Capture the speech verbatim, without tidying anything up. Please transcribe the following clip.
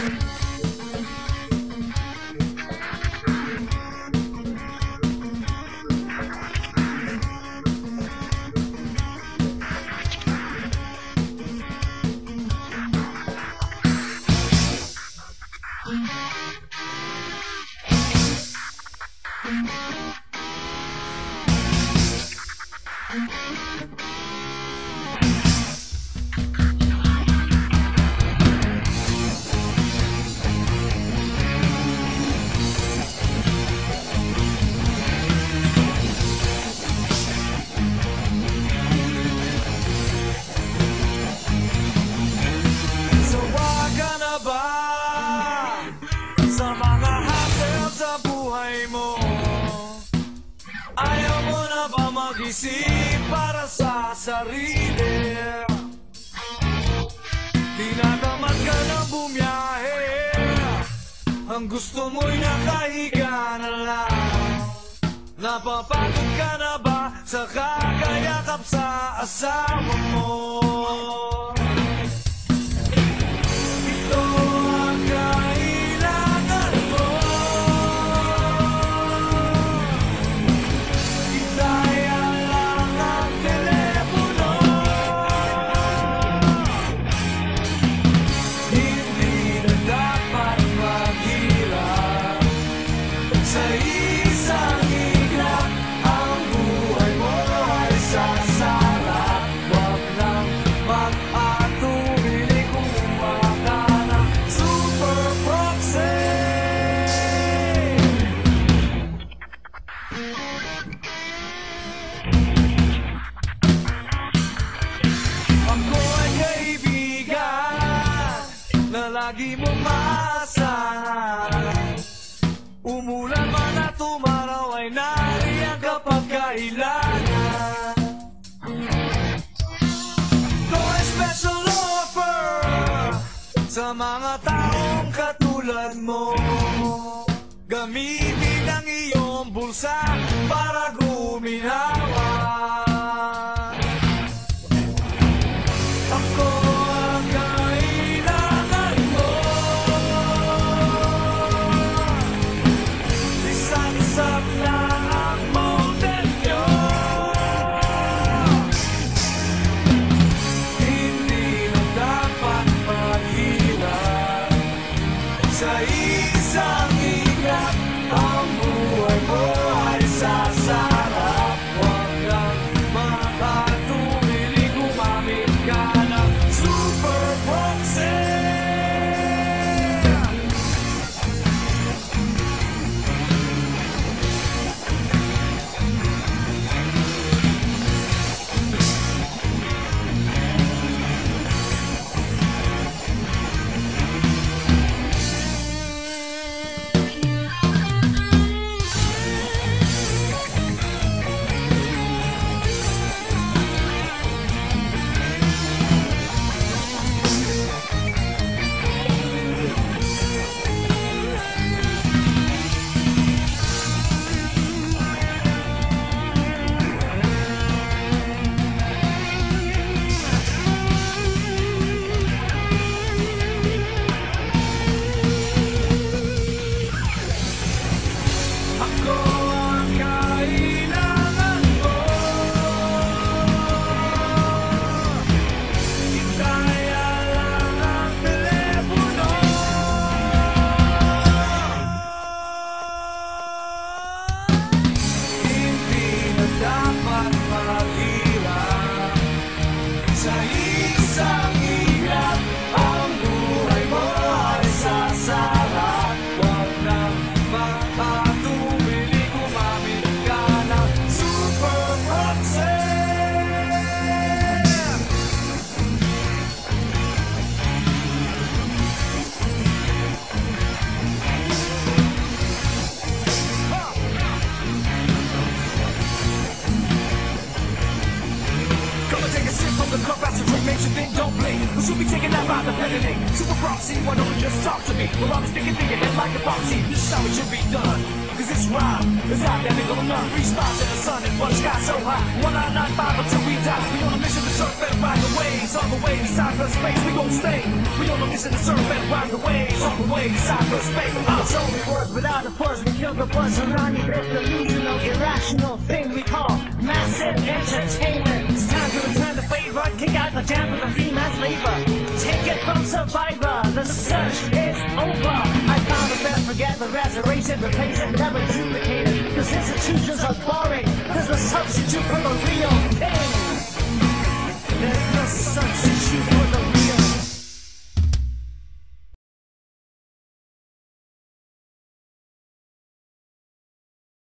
Para sa sarili, tinatamad ka na bumiyahe. Ang gusto mo'y nakahiga na lang. Napapagod ka na ba sa kakayakap sa asawa mo? Ito ang kailangan mo. Lagi mong maasahan. Umulan man at umaraw ay nariyan kapag kailangan. Ito ay special offer sa mga taong katulad mo. Gamitin ang iyong bulsa para guminawa. Ako ang kailangan mo. Isansap na ang mountain nyo. Hindi na dapat maghirap sa isang iglap. Ang buhay mo ay sasarap. Huwag kang makatumili, gumamit ka ng SuperProxy. Should be taken out by the penalty. SuperProxy, why don't you just talk to me? Well, I'm sticking thinking head like a proxy. This is how it should be done. Cause this rhyme is out there, nigga, none. Three spots in the sun and one sky so high. One nine nine five until we die. We on a mission to surf and ride the waves. us on the way to cyberspace. We gon' stay. We on a mission to surf and ride the waves on the way to cyberspace. It's only words without a fuzz. We kill the buzz around you with the delusional, irrational thing we call massive entertainment. It's time to return the favor, kick out the jam with the female flavor. Take it from Survivor, the search is over. I found the best, forget the rest, erase it, replace it, never duplicate it. Cause institutions are boring.